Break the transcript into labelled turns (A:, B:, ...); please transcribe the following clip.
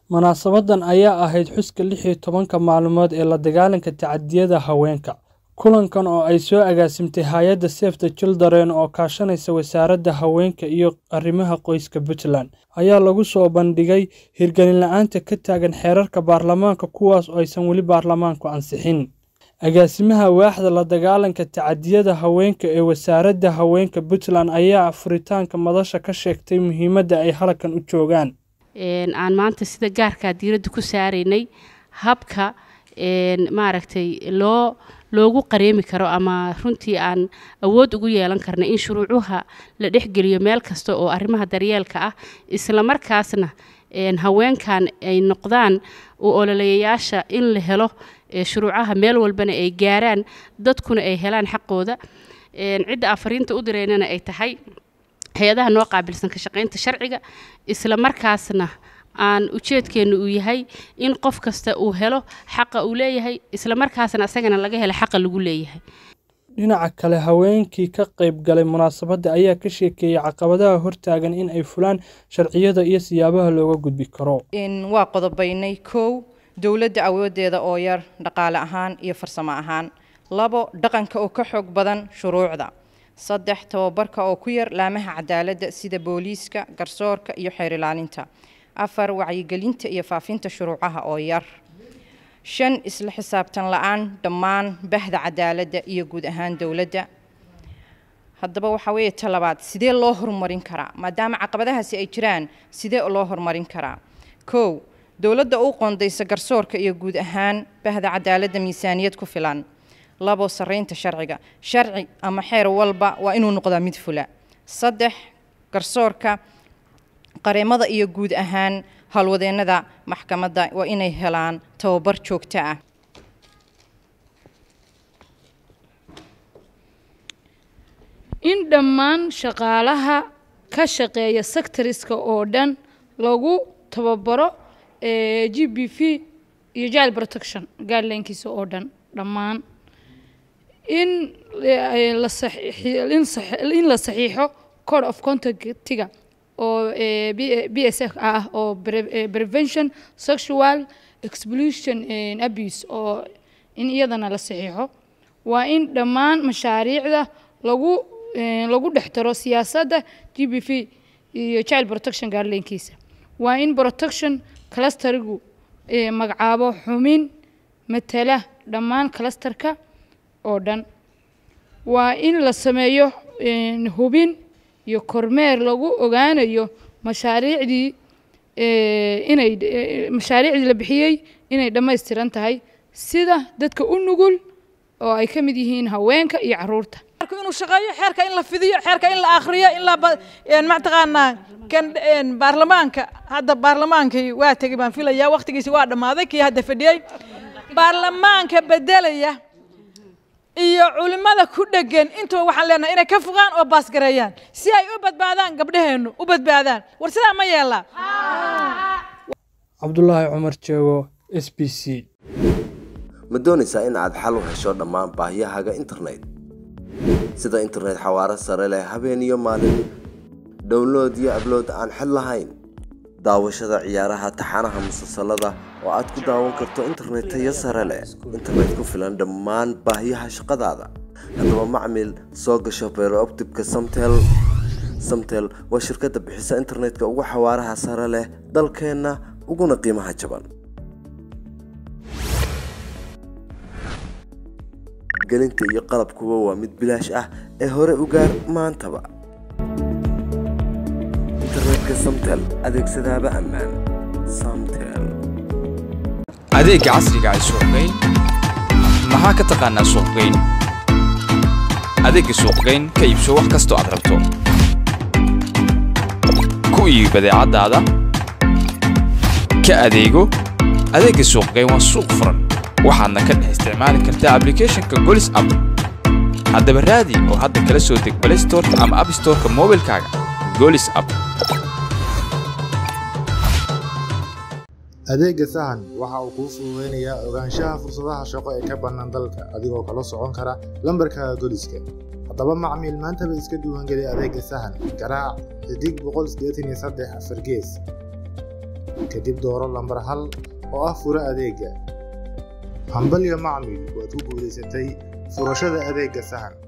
A: Munaasabadan ayaa ahayd xuska 16 maalmood ee la dagaalanka tacadiyada haweenka. Kulankan oo ay soo agaasimtay hay'adda Save the Children oo kaashanaysa Wasaaradda Haweenka iyo Arrimaha Qoyska Puntland ayaa lagu soo bandhigay hirgelin la'aanta ka taagan xeerarka baarlamaanka kuwaas oo aysan weli baarlamaanku ansixin. Agaasimaha waaxda la dagaalanka tacadiyada haweenka ee Wasaaradda Haweenka Puntland ayaa furitaanka madasha ka sheegtay muhiimadda ay halkan u joogaan.
B: aan maanta sida gaarka diiradda ku saareynay habka maaragtay loogu qareemi karo ama runtii aan awood ugu yeelan karna in shuruucuha la dhexgeliyo meel kasta oo arrimaha daryeelka ah isla markaasna haweenkan ay noqdaan oo ololayaasha in la helo shuruucaha meel walbana ay gaaraan dadkuna ay helaan xaqooda cidda afariinta u direynana ay tahay hay'adaha noo qaabilsan ka shaqeynta sharciga isla markaasna aan ujeedkeenu u yahay in qof kasta uu helo xaqa uu leeyahay isla markaasna asagana laga helo xaqa lagu leeyahay.
A: Dhinaca kale haweenkii ka qayb galay munaasabadda ayaa ka sheekeeyay caqabadaha hortaagan in ay fulaan sharciyada iyo siyaabaha looga gudbi karo.
C: waa qodobaynay kow dawladda awoodeeda oo yar dhaqaale ahaan iyo farsamo ahaan. labo dhaqanka oo ka xoog badan shuruucda. saddex tababarka oo ku yar laamaha cadaaladda sida booliiska garsoorka iyo xeer ilaalinta. afar wacyigelinta iyo faafinta shuruucaha oo yar. shan isla xisaabtan la'aan dhammaan bahda cadaaladda iyo guud ahaan dawladda. haddaba waxa weeye talabaad sidee loo horumarin karaa maadaama caqabadahaasi ay jiraan sidee loo horumarin karaa. kow dawladda u qoondaysa garsoorka iyo guud ahaan bahda cadaaladda miisaaniyad ku filan. labo sareynta sharciga sharci ama xeer walba waa inuu noqdaa mid fula. saddex garsoorka qareemada iyo guud ahaan halwadeennada maxkamadda waa inay helaan tababar joogto ah.
D: in dhammaan shaqaalaha ka shaqeeya sectoriska oo dhan lagu tababaro GBV iyo child protection guideline-kiisa oo dhan dhammaan in la saxiixo code of conduct-ga oo BSF ah oo prevention sexual exploitation and abuse oo in iyadana la saxiixo. waa in dhammaan mashaariicda lagu dhextaro siyaasadda GBV iyo child protection guideline-kiisa. waa in protection cluster-gu magacaabo xumin matala dhammaan cluster-ka oo dhan. waa in la sameeyo hubin iyo kormeer lagu ogaanayo mashaariicdii la bixiyay inay dhammaystiran tahay sida dadka u nugul oo ay ka mid yihiin haweenka iyo carruurta.
E: inuu shaqeeyo xeerka in la fidiyo xeerka in la akhriyo in la mactaqaanaa kan baarlamaanka hadda baarlamaankii waa tagay baan filayaa waqtigiisa waa dhamaaday kii hadda fadhiyay baarlamaanka bedelaya iyo culimada ku dhagan inta waxaan leenahay inay ka fogaan oo baas gareeyaan si ay u badbaadaan gabdhaheenu u badbaadaan war sidaa ma yeelaa.
A: Cabdullaahi Cumar Jeego SBC.
F: ma doonaysaa in aad xal u hesho dhammaan baahiyahaaga internet sida internet xawaare sare leh habeen iyo maalin download iyo upload aan xad lahayn daawashada ciyaaraha taxanaha musalsalada oo aad ku daawan karto internet tayo sare leh internet ku filan dhammaan baahiyaha shaqadaada. haddaba macmiil soo gasho Fiber Optic-ka Samtel waa shirkadda bixisa internetka ugu xawaaraha sare leh dalkeena uguna qiimaha jaban. gelinta iyo qalabkuba waa mid bilaash ah ee hore u gaar maantaba. internetka Samtel adeegsadaaba ammaan. Samtel
G: adeegga casriga ah suuqgeyn maxaa ka taqaanaa suuqgeyn adeegga suuqgeyn ka iibso wax kasta aad rabto ku iibi badeecadaada ka adeego adeegga suuqgeyn waa suuq furan waxaadna ka dhex isticmaali kartaa application-ka Golis app haddaba raadi oo hadda kala soo deg Play Store ama App Store-ka mobilkaaga Golis app.
H: adeegga sahan waxa uu kuu fududeynayaa ogaanshaha fursadaha shaqo ee ka bannaan dalka adigoo kala socon kara lambarkaaga Goliska. haddaba macmiil maantaba iska diiwaangeli adeegga sahan garaac xidig 183 afar gees. kadib dooro lambar 1 oo ah fura adeega. Hambalyo macmiil, waad ku guulaysatay furashada adeega Sahan.